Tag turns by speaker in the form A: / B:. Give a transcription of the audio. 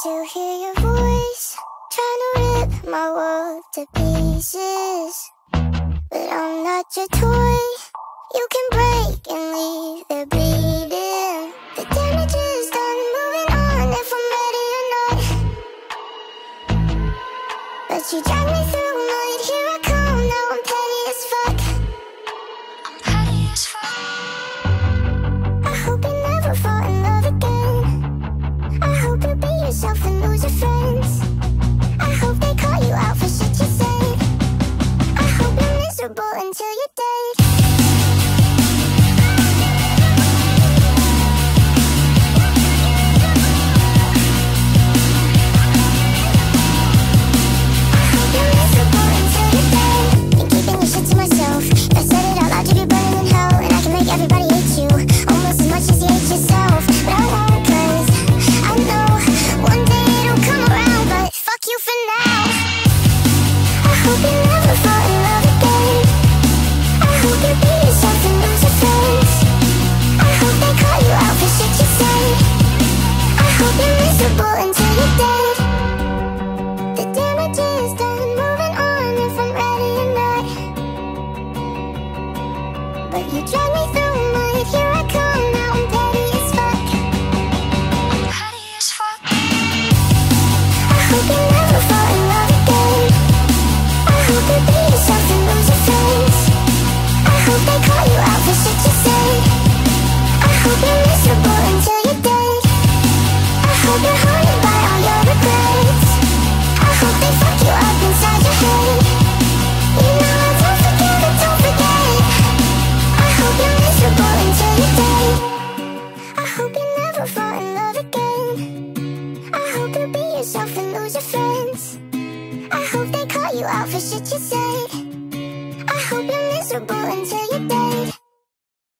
A: to hear your voice, trying to rip my world to pieces. But I'm not your toy, you can break and leave there bleeding. The damage is done, moving on if I'm ready or not. But you drag me through mud, here I come, now I'm petty as fuck. I'm petty as fuck. I hope you never fall in love again. I hope you be yourself and lose your friends. I hope they call you out for shit you said. I hope you're miserable until you're dead. I hope you're miserable until you're dead. Been keeping your shit to myself. If I said it out loud, you'd be burning in hell. And I can make everybody hate you almost as much as you hate yourself. But I won't, 'cause I know one day it'll come around. But fuck you for now. I hope you never fall in love again. I hope you be yourself and lose your friends. I hope they call you out for shit you say. I hope you're miserable until you're dead. The damage is done, moving on if I'm ready or not. But you drag me through mud, here I come, now I'm petty as fuck. I'm petty as fuck. I hope you never fall in love again. I hope you be yourself and lose your friends. I hope they call you out for shit you say. I hope you're miserable until you're dead. I hope you're haunted by all your regrets. I hope they fuck you up inside your head. You know I don't forgive and don't forget. I hope you're miserable until you're dead. I hope you never fall in love again. I hope you be yourself and lose your friends. I hope they call you out for shit you said. I hope you're miserable until you're dead.